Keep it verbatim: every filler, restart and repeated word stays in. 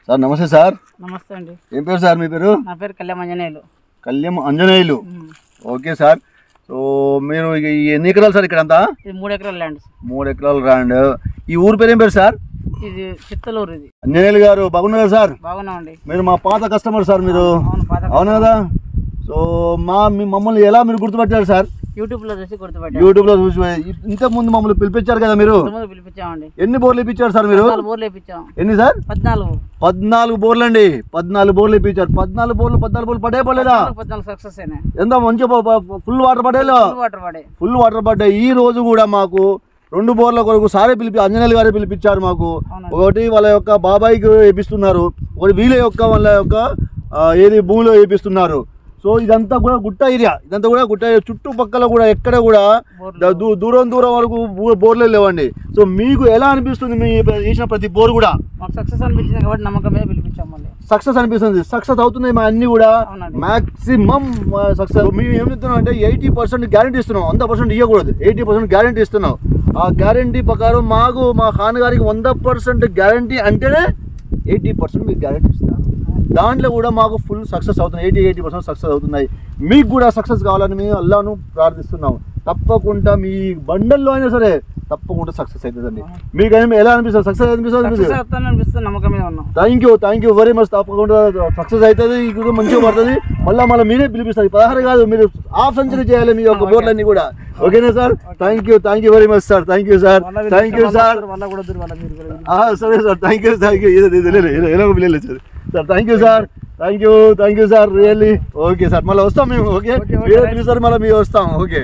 Sir నమస్తే sir. నమస్తే అండి. ఏం పేరు సార్ మీ పేరు? నా పేరు Kalyan Anjaneyulu. Kalyan Anjaneyulu. Okay sir. So మీరు ఎన్ని ఎకరాలు సార్ ఇక్కడ అంతా? ఇది మూడు ఎకరాల ల్యాండ్. మూడు ఎకరాల ల్యాండ్. ఈ ఊరు పేరు ఏం పేరు సార్? ఇది చిత్తలూరు. ఇది అంజనేయులు గారు బాగున్నారు సార్? బాగున్నామండి. మీరు మా పాత కస్టమర్ సార్ మీరు. అవును కదా. సో మా మీ మమ్మల్ని ఎలా మీరు గుర్తుపట్టారు సార్? యూట్యూబ్ లో చూసి గుర్తుపట్టారు. యూట్యూబ్ లో చూసి. ఇంతకు ముందు మమ్మల్ని పిలిపించారు కదా మీరు? పిలిపించామండి. ఎన్ని బోర్లు ఇప్పించారు సార్ మీరు? బోర్లు ఇప్పించాం. ఎన్ని సార్? పద్నాలుగు. పద్నాలుగు బోర్లు అండి. పద్నాలుగు బోర్లు ఇప్పించారు. పద్నాలుగు బోర్లు పద్నాలుగు బోర్లు పడే పడలేదా? పద్నాలుగు సక్సెస్ అయినాయి. ఎంత మంచిగా ఫుల్ వాటర్ పడేలో వాటర్ పడే ఫుల్ వాటర్ పడ్డాయి. ఈ రోజు కూడా మాకు రెండు బోర్ల కొరకు సారే పిలిపి అంజనేయులు గారే పిలిపించారు మాకు. ఒకటి వాళ్ళ యొక్క బాబాయికి వేపిస్తున్నారు, ఒకటి వీళ్ళ యొక్క వాళ్ళ యొక్క ఏది భూమిలో వేపిస్తున్నారు. సో ఇదంతా కూడా గుట్ట ఏరియా. ఇదంతా కూడా గుట్ట ఏరియా. చుట్టుపక్కల కూడా ఎక్కడ కూడా దూరం దూరం వరకు బోర్లే లేవండి. సో మీకు ఎలా అనిపిస్తుంది మీ చేసిన ప్రతి బోర్ కూడా? సక్సెస్ అనిపించింది కాబట్టి నమ్మకమే పిలిపించాం. మళ్ళీ సక్సెస్ అనిపిస్తుంది. సక్సెస్ అవుతున్నాయి మా అన్ని కూడా. Maximum success. మేము ఏం చెప్తున్నాం అంటే ఎయిటీ పర్సెంట్ గ్యారంటీ ఇస్తున్నాం. వంద పర్సెంట్ ఇవ్వకూడదు, ఎయిటీ పర్సెంట్ గ్యారంటీ ఇస్తున్నాం. ఆ గ్యారంటీ ప్రకారం మాకు మా ఖాన్ గారికి వంద పర్సెంట్ గ్యారంటీ అంటేనే ఎయిటీ పర్సెంట్ మీకు గ్యారంటీ ఇస్తాం. దాంట్లో కూడా మాకు ఫుల్ సక్సెస్ అవుతున్నాయి. ఎయిటీ ఎయిటీ పర్సెంట్ సక్సెస్ అవుతున్నాయి. మీకు కూడా సక్సెస్ కావాలని మేము అల్లాను ప్రార్థిస్తున్నాము. తప్పకుండా మీ బండల్లో అయినా సరే తప్పకుండా సక్సెస్ అవుతుందండి. మీకు ఎలా అనిపిస్తుంది? సక్సెస్ అనిపిస్తుంది. Thank you thank you very much. తప్పకుండా సక్సెస్ అవుతుంది. ఇది మంచిగా పడుతుంది. మళ్ళీ మళ్ళీ మీరే పిలిపిస్తుంది. పదహారు కాదు, మీరు హాఫ్ సెంచరీ చేయాలి మీ యొక్క బోర్లన్నీ కూడా. ఓకేనా sir? Thank you thank you very much sir. Thank you sir. Thank you sir. సరే sir. Thank you thank you. ఎలా పిల్లలు sir. Sir thank you sir. Thank you thank you sir. Really okay sir. మళ్ళీ వస్తాం మేము. Okay మీరే పిలుస్తారు, మళ్ళీ మీరు వస్తాం. ఓకే.